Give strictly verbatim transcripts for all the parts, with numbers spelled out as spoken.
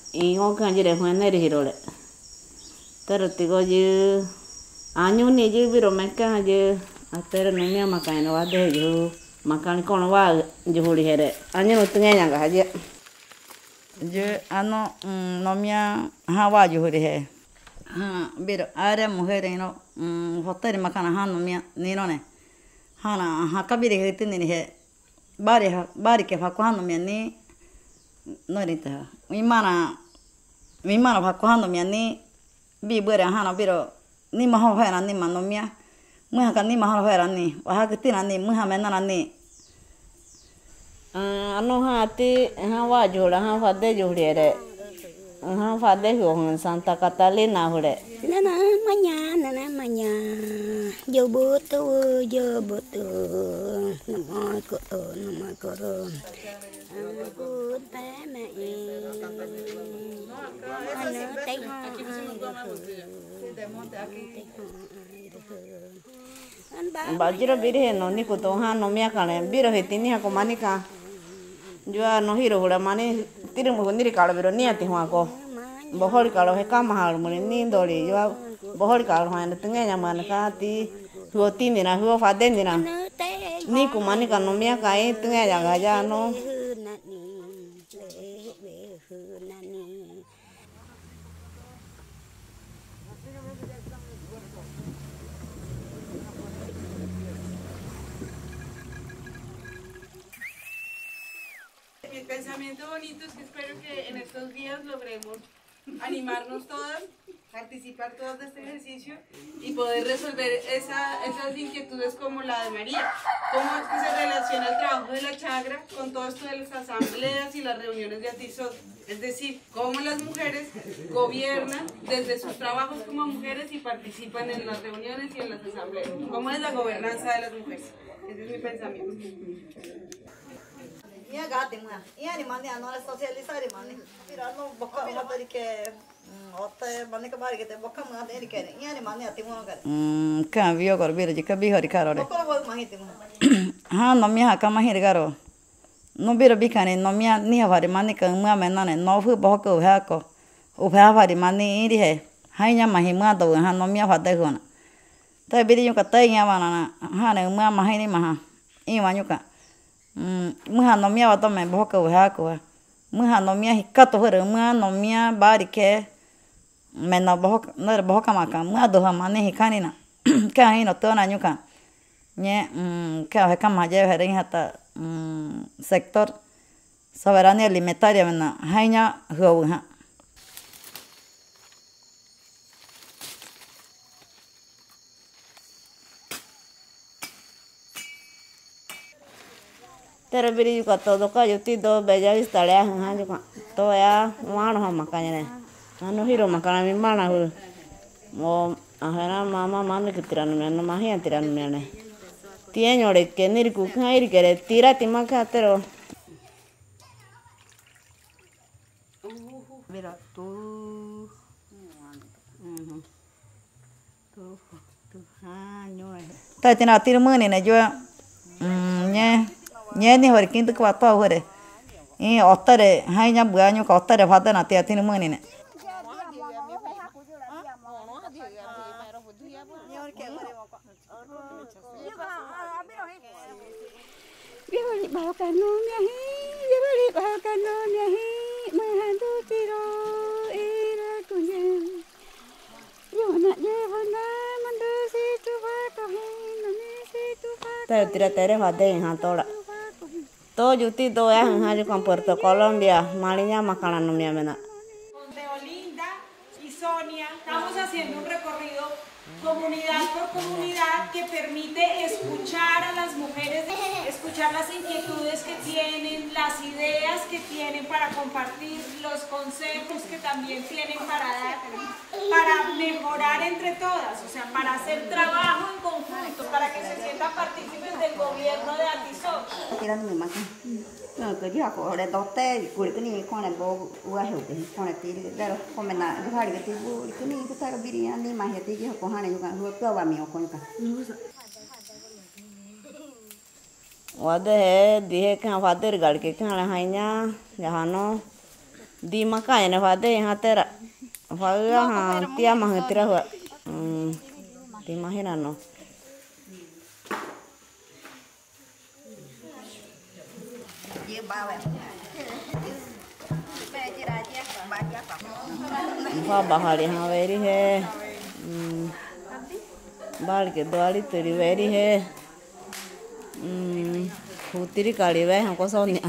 y ngon kan jire fue nere hirole pero tigo je año ni je biro meka je atero no me makan no ade yo makan kono wa je huli here año no tenga nyanga haje je ano no mia hawa je huli he ha biro are mujer no hotel makan ha no mia ni no ne hana ha kabiri he ni he bari bari ke fa ko no mia ni no rita mi mana mi mana fa ko no mia ni bi bere hana biro ni ma ho hera ni mano mia mu ha ni ma ho hera ni wa ha kitina ni mu ha mena ni ano ha ti ha wa jola ha fa de jole ha fa de ho Santa Catalina hore na na mañana na mañana yo boto yo boto no mai ko no mai ko ko ta me ano tai bajiro biri no ni ko to ha no mia kane biro hetini ha ko manika jua no hiro hura mani tiru mo niri kala biro ni ati ho ko bohol kala he kam hal mo ni ndori jua bohol kala ha ne tenge nya man ka ti huo tini na huo fa den na ni ko manika no mia kai tenge ja ga ja no Mi pensamiento bonito es que espero que en estos días logremos animarnos todas, participar todas de este ejercicio y poder resolver esa, esas inquietudes como la de María. Cómo es que se relaciona el trabajo de la chagra con todo esto de las asambleas y las reuniones de Atisot. Es decir, cómo las mujeres gobiernan desde sus trabajos como mujeres y participan en las reuniones y en las asambleas. ¿Cómo es la gobernanza de las mujeres? Ese es mi pensamiento. Ia gati mua. Ia ni mani ano socializar mani. Pira no boka matari ke otte mani ka bari ke te boka mua de ke. Ia ni mani ati mua kare. Mm ka vio kor bira ji ka bi hari karo re. Boka bol mahi ti mua. Ha no mi ha ka mahi re karo. No bira bi kane no mi ni ha bari mani ka mua mena ne no fu boka u ha ko. U ha bari mani iri he. Hai nya mahi mua do ha no mi ha de hona. Ta biri yu ka ta nya wana na. Ha ne mua mahi ni maha. I ma nyu ka. Muha no mia wato me boka uha ko muha no mia hikato hore muha no mia bari ke me no boka no boka maka muha do ha mane hikani na ka hino to na nyuka nye ka ha kama je here hata sector soberania alimentaria mena hainya ho ha Pero biri ko to do ka yuti do beja istale ha jo ka to ya wan ha makanya ne anu hiro makana mi mana hu mo ahera mama mane kitiranu me no mahi atiranu me ne tie nyore ke nir ku khair kere tira tima ka tero mira tu tu tu ha nyore ta tina tir mane ne jo nye nye ni hori kintu kwa pa hore e otare hai nya bua nyu ko otare phada na tia tin mani ne Bibali bao kanonnya hi bibali bao kanonnya hi mahantu tiro ira kunya yona yona mandu si tuwa ko hi nani si tuwa tero tira tere phade ha tola to yuti do ya ha jo kan Puerto Colombia malinya makanan no mia mena De Olinda y Sonia estamos haciendo un recorrido comunidad por comunidad que permite escuchar a las mujeres, escuchar las inquietudes que tienen, las ideas que tienen para compartir, los consejos que también tienen para dar, para mejorar entre todas, o sea, para hacer trabajo en conjunto, para que se sientan partícipes del gobierno de Atisot. No, cái gì họ để đốt té, cuối cái này con này bố uống hiểu cái con này tí để con mình là cái hai cái tí bố cái này cái tay cái biryani mà hiện tí cái con hai này juga hua cơ và miêu con cả. Wade he dihe kan fader gal ke kan la hainya jahano di makanya ne fade ha tera fa ha tia ma tira wa di mahina no fa bahari ha veri he bal ke doali teri veri he putri kali ve ha ko soni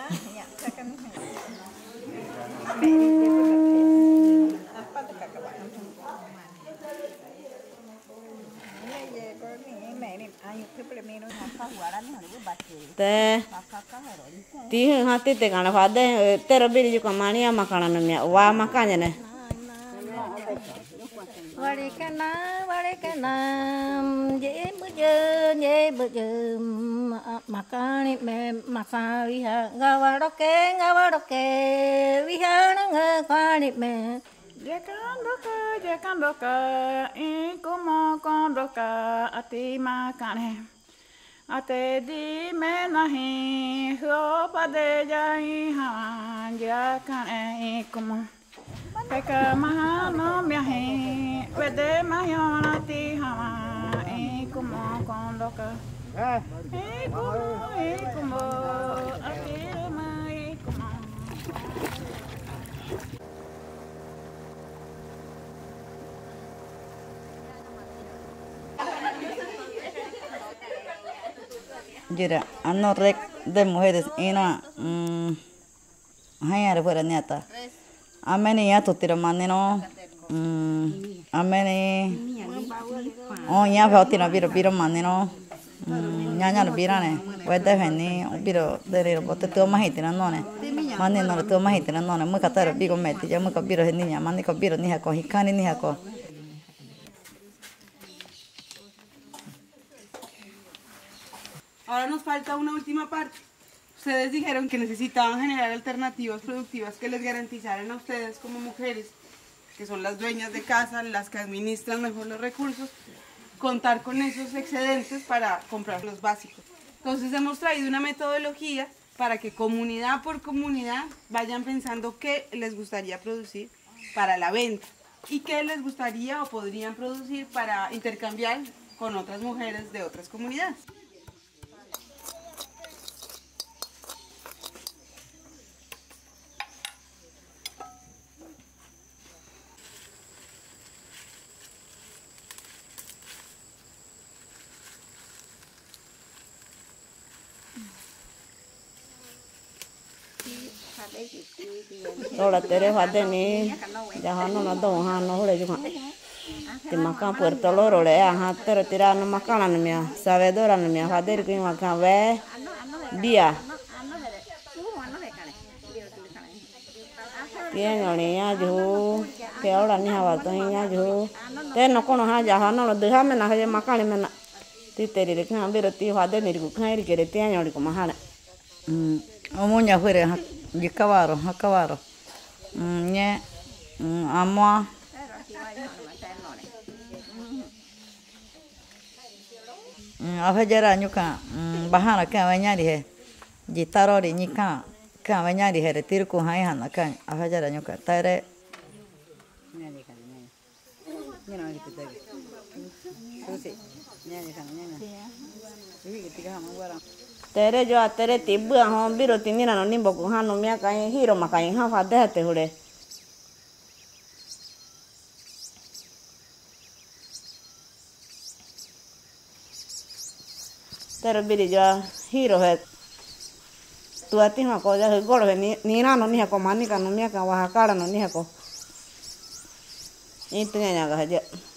te ti ha te te kana fade tera biri ju kamani ama kana namya wa makanya ne Wali kana wali kana ye buje ye buje makani me masari ha gawaroke gawaroke vihana ngani me Jakandoka, jakandoka, ikumo kondoka, ati makane. Ate di menahi, hopa de jai hawan, jakane ikumo. Peka mahano miahi, wede mahionati hawan, ikumo kondoka. Ikumo, ikumo, ati ma ikumo. Jira, ano rek de mujeres ina mm hayar fuera niata. Ameni ya tutira manino mm ameni oh ya fautira biro biro manino mm nyanya no birane weda heni biro dere bote to mahitina none manino to mahitina none mu katara bigo meti ya mu ka biro heni nya mani ka biro ni hako hikani ni hako. Ahora nos falta una última parte. Ustedes dijeron que necesitaban generar alternativas productivas que les garantizaran a ustedes como mujeres, que son las dueñas de casa, las que administran mejor los recursos, contar con esos excedentes para comprar los básicos. Entonces hemos traído una metodología para que comunidad por comunidad vayan pensando qué les gustaría producir para la venta y qué les gustaría o podrían producir para intercambiar con otras mujeres de otras comunidades. Tola tere fade ni jahano na do hano hole juga ti maka puerto loro le ha tere tirano makana namia sabedora namia fade ki maka ve dia tiene ni ya ju te ora ni hawa to ya ju te no kono ha jahano no deha me na ha makani me na ti tere ri kan biro ti fade ni ku kan ri kere tiene ni ko mahana mm omunya fuera Jikawaro, hakawaro. Nye, amwa. Afajara nyuka, bahana kan wanyari he. Jitarori nyika, kan wanyari he tirku hai hana kan afajara nyuka. Tare. Nyani kan nyani. Nyana gitu tadi. Susi, nyani kan nyana. Ini ketika kamu barang. tere jo tere tibu ang biro tinira no nimbo ku hano mia kai hiro makai ha fade hate hure tere biri jo hiro he tuati ha ko ja goro he ni na no ni ha ko mani ka no mia ka wa ha kara no ni ha ko ini nya ga ha